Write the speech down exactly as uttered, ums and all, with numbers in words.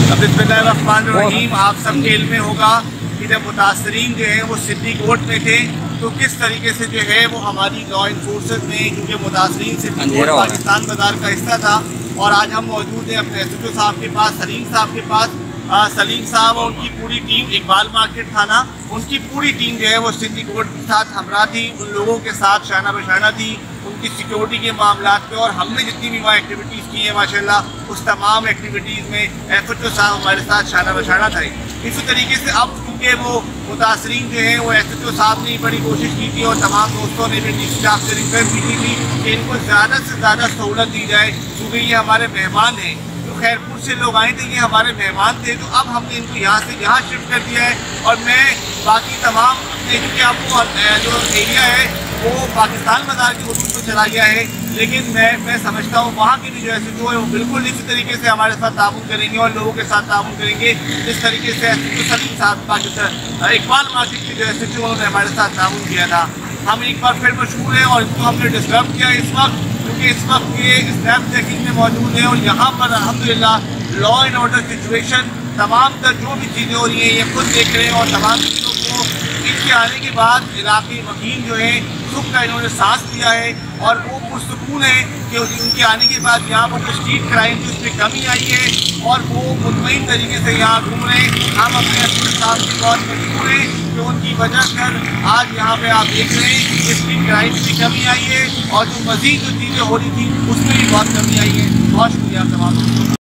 बिस्मिल्लाहिर्रहमानिर्रहीम। आप सब के इल्म में होगा कि जब मुतासरीन जो है वो सिटी कोर्ट में थे तो किस तरीके से जो है वो हमारी लॉ इन्फोर्सेस ने, क्योंकि मुतासरीन सिटी कोर्ट पाकिस्तान बाजार का हिस्सा था, और आज हम मौजूद हैं अपने एस एच ओ साहब के पास, सलीम साहब के पास। आ, सलीम साहब और उनकी पूरी टीम, इकबाल मार्केट थाना, उनकी पूरी टीम जो है वो सिटी कोर्ट के साथ हमरा थी, उन लोगों के साथ शाना बशाना थी उनकी सिक्योरिटी के मामलात पे, और हमने जितनी भी वहाँ एक्टिविटीज़ की हैं माशाल्लाह उस तमाम एक्टिविटीज़ में एस एच ओ साहब हमारे साथ शाना बशाना थे। इसी तरीके से अब क्योंकि वो मुतासरीन जो हैं वो एस एच ओ साहब ने बड़ी कोशिश की थी और तमाम दोस्तों ने भी डी सी साहब से रिक्वेस्ट की थी कि इनको ज़्यादा से ज़्यादा सहूलत दी जाए, क्योंकि ये हमारे मेहमान हैं। तो खैरपुर से लोग आए थे, ये हमारे मेहमान थे, तो अब हमने इनको यहाँ से यहाँ शिफ्ट कर दिया है। और मैं बाकी तमाम अपने, क्योंकि आपको जो एरिया है वो पाकिस्तान बाजार की हदूद में चला गया है, लेकिन मैं मैं समझता हूँ वहाँ के भी जो ऐसे जो है वो बिल्कुल इसी तरीके से हमारे साथ ताउन करेंगे और लोगों के साथ ताउन करेंगे जिस तरीके से सलीम साहब पाकिस्तान इकबाल मार्केट के जो है जो उन्होंने हमारे साथ ताउन किया था। हम एक बार फिर मशहूर हैं और इनको हमने डिस्टर्ब किया इस वक्त, क्योंकि इस वक्त ये स्नैप चेकिंग में मौजूद है और यहाँ पर अल्हम्दुलिल्लाह लॉ एंड ऑर्डर सिचुएशन तमाम तर जो भी चीज़ें हो रही हैं ये खुद देख रहे हैं। और तमाम चीज़ों को इनके आने के बाद इलाक़ी वकील जो है सुख का इन्होंने सांस लिया है और वो पुरसकून है कि उनके आने के बाद यहाँ पर स्ट्रीट क्राइम की उसमें कमी आई है और वो मुतमईन तरीके से यहाँ घूम रहे हैं। हम अपने अपने साथ की बहुत मजबूर हैं कि उनकी वजह कर आज यहाँ पे आप देख रहे हैं कि स्ट्रीट क्राइम में भी कमी आई है और जो मज़ीद जो चीज़ें हो रही थी उसमें भी बहुत कमी आई है। बहुत शुक्रिया तमाम।